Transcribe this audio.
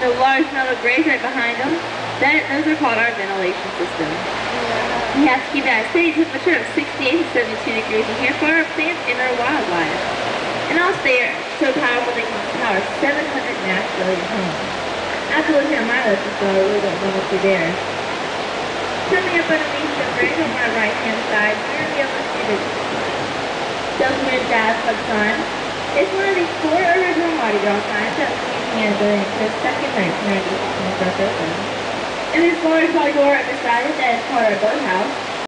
The large metal grates right behind them, those are called our ventilation system. We have to keep it at a steady temperature of 68 to 72 degrees in here for our plants and our wildlife. And also they are so powerful they can power 700 Nashville homes. After looking at my list, so I really don't know what's there. Coming up underneath the bridge on my right hand side, you're going to be able to see the Self-Made Jazz Club sign. It's one of these 4 original Mardi Gras signs that was used in the Chris second 1996 when it first opened. And this large white door right beside it that is called our boathouse.